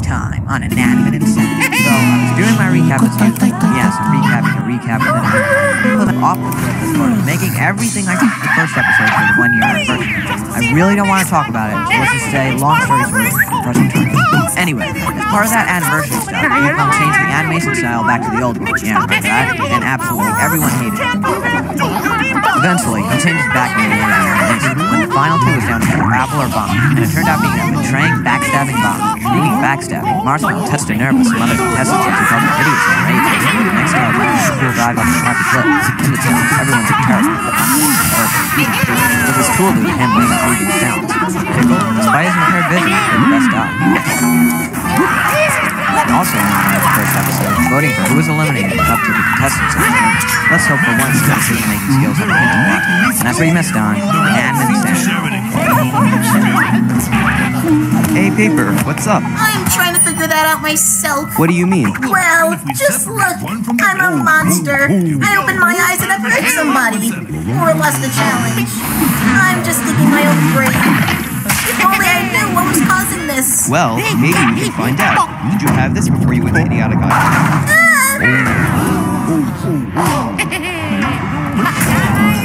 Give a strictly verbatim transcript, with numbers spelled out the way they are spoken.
time on Inanimate Insanity. So, I was doing my recap as usual. Yes, I'm recapping a recap of it. Pulled off the clip as far as making everything I did in the first episode for the one year anniversary. I really don't want to talk about it, so let's just say, long story short, present time. Anyway, as part of that anniversary stuff, Capcom changed the animation style back to the old one. Yeah, remember that? And absolutely everyone hated it. Eventually, he changed it back to the end of the animation, when the final two was down to apple or bomb, and it turned out being a betraying, backstabbing bomb. Speaking of backstabbing, Marshmallow tested nervous, some other contestants who called him idiots and raging. Next time, a cool dive off the sloppy clip. In the tunes, everyone took terrible. It was cool to him being previous sounds. Pickle, despite his impaired vision, was the best out. Also in the first episode, voting for who was eliminated was up to the contestants. Let's hope for once that decision-making skills are intact. And that's where you missed on Inanimate Insanity. Hey, Paper, what's up? I'm trying to figure that out myself. What do you mean? Well, just look. I'm a monster. I opened my eyes and I've hurt somebody. Or lost the challenge. I'm just thinking my own brain. If only I knew what was causing this. Well, maybe we can find out. Did you have this before you went to Idiotic Island? Ah!